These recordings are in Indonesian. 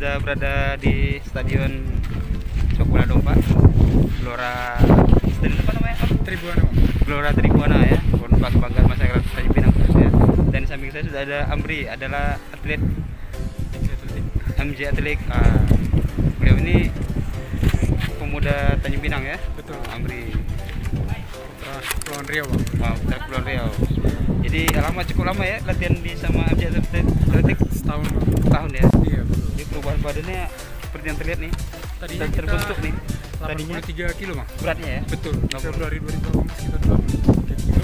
sudah berada di Stadion Sepak Bola Dompa Gelora Stadion apa namanya? Tribuana. Gelora Tribuana ya, Dompa kebanggaan masyarakat Tanjung Pinang khususnya. Dan di samping saya sudah ada Amri, adalah atlet MJ Atletik. Beliau ini pemuda Tanjung Pinang ya. Betul. Amri. Kepulauan Riau, Bang. Putra Kepulauan Riau. Jadi cukup lama ya latihan di sama MJ Atletik. Setahun, Bang. Tahun ya. Iya, betul. Jadi perubahan badannya seperti yang terlihat nih. Tadinya Sudah terbentuk nih. Tadinya 83 kilo, Bang. beratnya ya. Betul. Di Februari 2018 kita 83 kilo.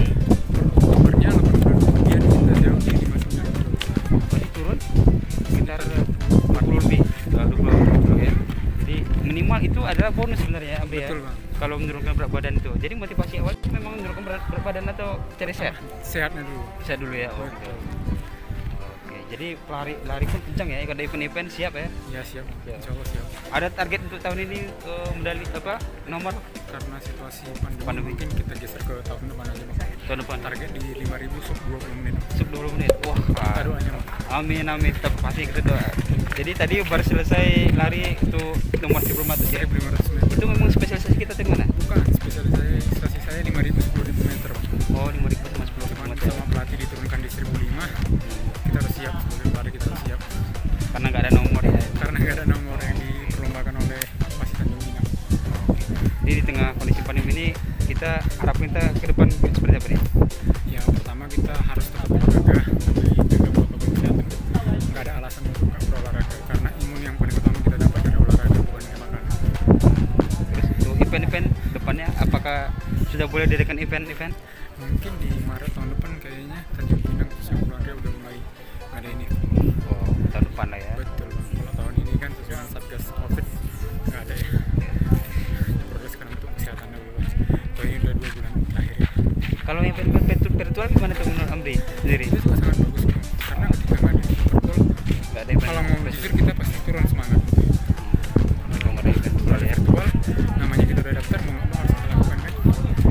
Per Oktobernya 8 bulan kemudian kita jauh di 59 kilo. Berarti turun sekitar 40 lebih, 20 ya. Jadi minimal itu adalah bonus sebenarnya ya, Amri ya. Betul, Bang. Kalau menurunkan berat badan itu. Jadi motivasi awal memang menurunkan berat badan atau cari sehat? Sehatnya dulu. Sehat dulu ya. Oke. Oke, jadi lari pun kencang ya. Kalau event-event siap ya. Ya, siap. Siap. Insya Allah siap. Ada target untuk tahun ini medali apa? Nomor Karena situasi Pandemi. pandemi mungkin kita geser ke tahun depan aja, Bang. tahun depan. Target di 5.000 sub 20 menit. Sub 20 menit. Wah, Kita doanya, Bang. amin amin, tetap pasti kita doa. Jadi tadi baru selesai lari itu nomor 1500 ya. 1.500 meter. Itu memang spesialisasi kita di mana? Bukan, spesialisasi saya 5.000 10.000 meter, Bang. Oh, 5.000 sama 10 Cuman km. sama pelatih diturunkan di 1.500, kita harus siap, sebagai pelatih kita harus siap Karena nggak ada nomor ya. karena nggak ada nomor yang diperlombakan oleh Pasi Tanjung Pinang. Jadi di tengah kondisi pandemi ini kita harapkan kita ke depan seperti apa nih? Yang pertama kita harus tetap olahraga, jaga protokol kesehatan. Nggak ada alasan untuk nggak berolahraga karena imun yang paling utama kita dapat dari olahraga, bukan dari makanan. Terus untuk event-event depannya apakah sudah boleh diadakan event-event? Mungkin di Maret tahun depan kayaknya Tanjung Pinang khususnya keluarga udah mulai ada ini. Oh, tahun depan lah ya. Betul, Bang. Kalau tahun ini kan sesuai dengan Satgas Covid nggak ada ya. Diprioritaskan untuk kesehatan dulu. Kalau ini udah 2 bulan akhir ya. Kalau event-event virtual gimana tuh menurut Amri sendiri? Itu juga sangat bagus, Bang. Karena ketika nggak ada virtual, Nggak ada event kalau mau jujur kita pasti turun semangat. Kalau nggak ada event virtual ya. Virtual, namanya kita udah daftar, mau nggak mau harus kita lakukan kan.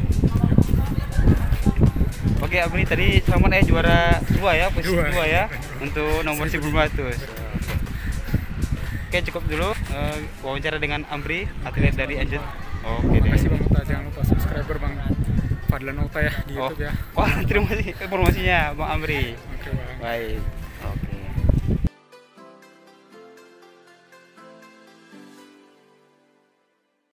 Oke, Amri tadi selamat ya juara 2 ya, posisi Dua. 2 ya untuk nomor 1500. Oke, cukup dulu wawancara dengan Amri, atlet dari Anjut. Oke Terima deh. kasih, Bang Uta. Jangan lupa subscriber Bang Fadlan Uta ya di Oh, YouTube ya. wah terima kasih informasinya Bang Amri. Oke, Bang. Baik.